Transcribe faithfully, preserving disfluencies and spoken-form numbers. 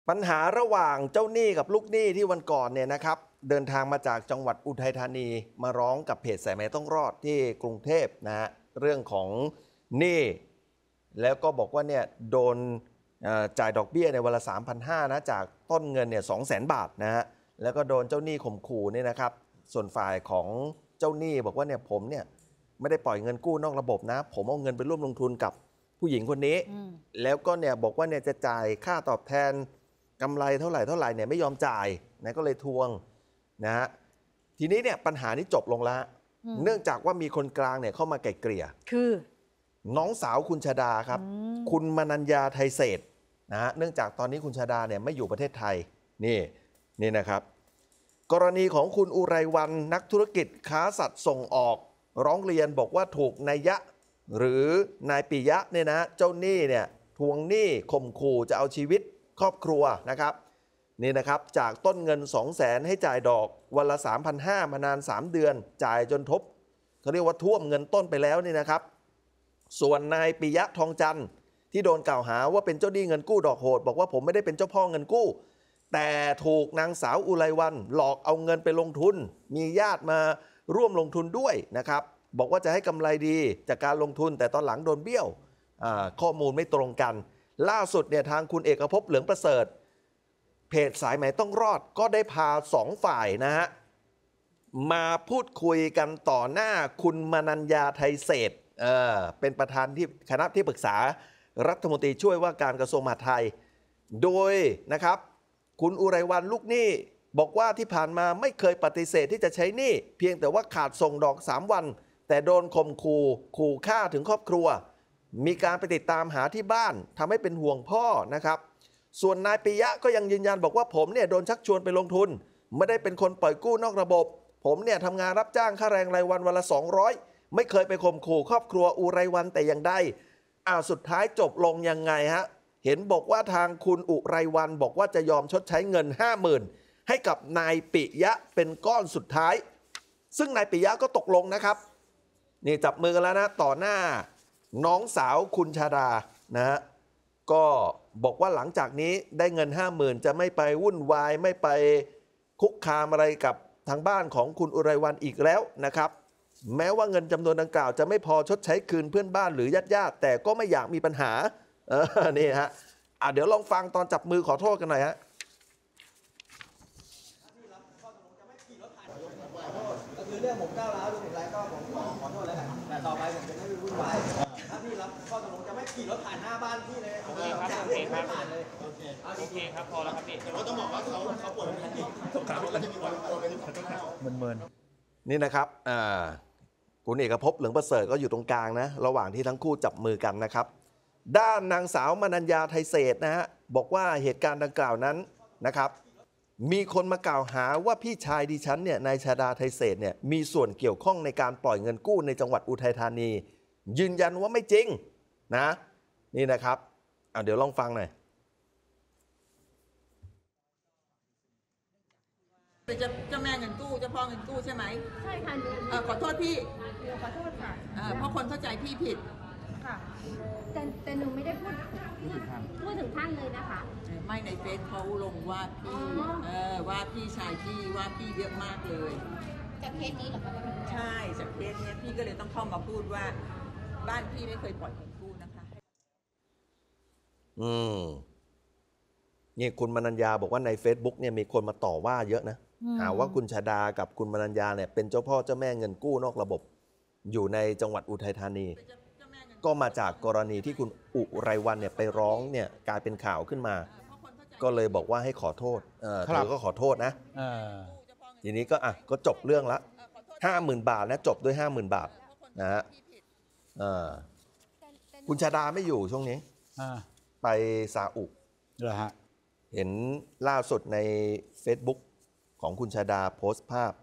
ปัญหาระหว่างเจ้าหนี้กับลูกหนี้ที่วันก่อนเนี่ยนะครับเดินทางมาจากจังหวัดอุทัยธานีมาร้องกับเพจสายไหมต้องรอดที่กรุงเทพนะฮะเรื่องของหนี้แล้วก็บอกว่าเนี่ยโดนจ่ายดอกเบี้ยในวันละ สามพันห้าร้อย นะจากต้นเงินเนี่ยสองแสนบาทนะฮะแล้วก็โดนเจ้าหนี้ข่มขู่เนี่ยนะครับส่วนฝ่ายของเจ้าหนี้บอกว่าเนี่ยผมเนี่ยไม่ได้ปล่อยเงินกู้นอกระบบนะผมเอาเงินไปร่วมลงทุนกับผู้หญิงคนนี้แล้วก็เนี่ยบอกว่าเนี่ยจะจ่ายค่าตอบแทนกำไรเท่าไหร่เท่าไหร่เนี่ยไม่ยอมจ่ายนะก็เลยทวงนะฮะทีนี้เนี่ยปัญหานี้จบลงแล้วเนื่องจากว่ามีคนกลางเนี่ยเข้ามาไกล่เกลี่ยคือน้องสาวคุณชาดาครับคุณมนัญญาไทยเศรษฐ์นะฮะเนื่องจากตอนนี้คุณชาดาเนี่ยไม่อยู่ประเทศไทยนี่นี่นะครับกรณีของคุณอุไรวรรณนักธุรกิจค้าสัตว์ส่งออกร้องเรียนบอกว่าถูกนายยะหรือนายปิยะเนี่ยนะเจ้าหนี้เนี่ยทวงหนี้ข่มขู่จะเอาชีวิตครอบครัวนะครับนี่นะครับจากต้นเงิน สองแสน ให้จ่ายดอกวันละ สามพันห้าร้อย มานานสามเดือนจ่ายจนทบเขาเรียกว่าท่วมเงินต้นไปแล้วนี่นะครับส่วนนายปิยะทองจันทร์ที่โดนกล่าวหาว่าเป็นเจ้าหนี้เงินกู้ดอกโหดบอกว่าผมไม่ได้เป็นเจ้าพ่อเงินกู้แต่ถูกนางสาวอุไรวรรณหลอกเอาเงินไปลงทุนมีญาติมาร่วมลงทุนด้วยนะครับบอกว่าจะให้กำไรดีจากการลงทุนแต่ตอนหลังโดนเบี้ยวข้อมูลไม่ตรงกันล่าสุดเนี่ยทางคุณเอกภพเหลืองประเสริฐเพจสายไหมต้องรอดก็ได้พาสองฝ่ายนะฮะมาพูดคุยกันต่อหน้าคุณมนัญญาไทยเศรษฐ์เออเป็นประธานที่คณะที่ปรึกษารัฐมนตรีช่วยว่าการกระทรวงมหาดไทยโดยนะครับคุณอุไรวรรณลูกหนี้บอกว่าที่ผ่านมาไม่เคยปฏิเสธที่จะใช้หนี้เพียงแต่ว่าขาดส่งดอกสามวันแต่โดนข่มขู่ขู่ฆ่าถึงครอบครัวมีการไปติดตามหาที่บ้านทำให้เป็นห่วงพ่อนะครับส่วนนายปิยะก็ยังยืนยันบอกว่าผมเนี่ยโดนชักชวนไปลงทุนไม่ได้เป็นคนปล่อยกู้นอกระบบผมเนี่ยทำงานรับจ้างค่าแรงรายวันวันละสองร้อยไม่เคยไปข่มขู่ครอบครัวอุไรวรรณแต่อย่างใดอ้าวสุดท้ายจบลงยังไงฮะเห็นบอกว่าทางคุณอุไรวรรณบอกว่าจะยอมชดใช้เงิน ห้าหมื่น ให้กับนายปิยะเป็นก้อนสุดท้ายซึ่งนายปิยะก็ตกลงนะครับนี่จับมือกันแล้วนะต่อหน้าน้องสาวคุณชาดานะฮะก็บอกว่าหลังจากนี้ได้เงิน ห้าหมื่น จะไม่ไปวุ่นวายไม่ไปคุกคามอะไรกับทางบ้านของคุณอุไรวรรณอีกแล้วนะครับแม้ว่าเงินจำนวนดังกล่าวจะไม่พอชดใช้คืนเพื่อนบ้านหรือญาติๆแต่ก็ไม่อยากมีปัญหาเออนี่ฮะอ่ะเดี๋ยวลองฟังตอนจับมือขอโทษกันหน่อยฮะก็คือเรื่องผมก้าวร้าวหรืออะไรก็ผมขอขอโทษแล้วกันแต่ต่อไปผมจะไม่วุ่นวายถ้าพี่รับข้อตกลงจะไม่ขี่รถผ่านหน้าบ้านพี่เลยโอเคครับโอเคครับผ่านเลยโอเคโอเคครับพอแล้วครับพี่แต่ว่าต้องบอกว่าเขาเขาป่วยเป็นจิตเขาจะมีความป่วยเป็นเมินๆนี่นะครับอ่าคุณเอกภพเหลืองประเสริฐก็อยู่ตรงกลางนะระหว่างที่ทั้งคู่จับมือกันนะครับด้านนางสาวมนัญญาไทยเศรษฐ์นะฮะบอกว่าเหตุการณ์ดังกล่าวนั้นนะครับมีคนมากล่าวหาว่าพี่ชายดิฉันเนี่ยนายชาดาไทยเศรษฐ์เนี่ยมีส่วนเกี่ยวข้องในการปล่อยเงินกู้ในจังหวัดอุทัยธานียืนยันว่าไม่จริงนะนี่นะครับเอาเดี๋ยวลองฟังหน่อยเป็นเจ้าแม่เงินกู้เจ้าพ่อเงินกู้ใช่ไหมใช่ค่ะหนูขอโทษพี่ขอโทษค่ะเพราะคนเข้าใจพี่ผิดค่ะแต่แต่หนูไม่ได้พูดพูดถึงท่านเลยนะคะไม่ในเฟซเขาลงว่าพี่เออว่าพี่ชายพี่ว่าพี่เยอะมากเลยจากเคสนี้เหรอคะใช่จากเคสนี้พี่ก็เลยต้องเข้ามาพูดว่าบ้านพี่ไม่เคยปล่อยเงินกู้นะคะอืมนี่คุณมนัญญาบอกว่าใน Facebook เนี่ยมีคนมาต่อว่าเยอะนะหาว่าคุณชาดากับคุณมนัญญาเนี่ยเป็นเจ้าพ่อเจ้าแม่เงินกู้นอกระบบอยู่ในจังหวัดอุทัยธานีก็มาจากกรณีที่คุณอุไรวรรณเนี่ยไปร้องเนี่ยกลายเป็นข่าวขึ้นมาก็เลยบอกว่าให้ขอโทษเออเธอก็ขอโทษนะทีนี้ก็อ่ะก็จบเรื่องละห้าหมื่นบาทนะจบด้วยห้าหมื่นบาทนะฮะคุณชาดาไม่อยู่ช่วงนี้ไปซาอุเหรอฮะเห็นล่าสุดใน Facebook ของคุณชาดาโพสต์ภาพ